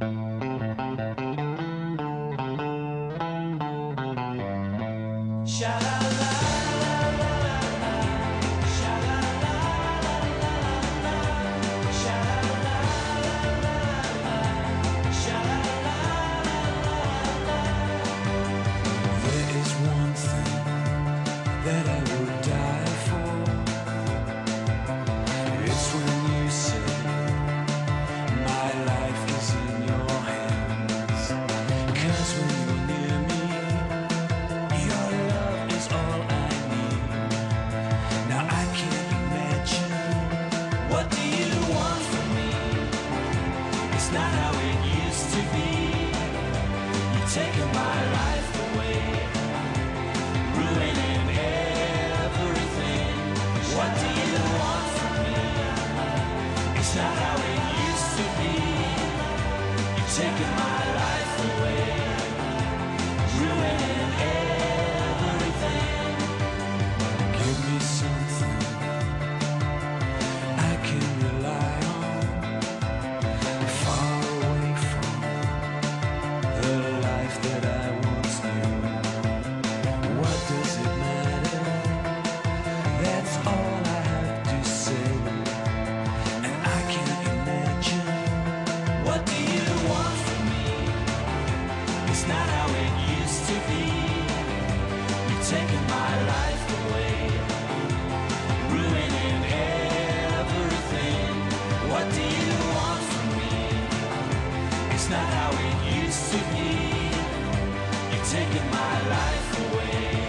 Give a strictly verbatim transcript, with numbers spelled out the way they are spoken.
Taking my life away, ruining everything. What do you want from me? It's not how it used to be. You're taking my life away, ruining everything. Give me something I can rely on, far away from the life that I once knew. What does it matter? That's all I have to say. And I can't imagine. What do you want from me? It's not how it used to be. You're taking my life away, ruining everything. What do you want from me? It's not how it used to be. You're taking my life away.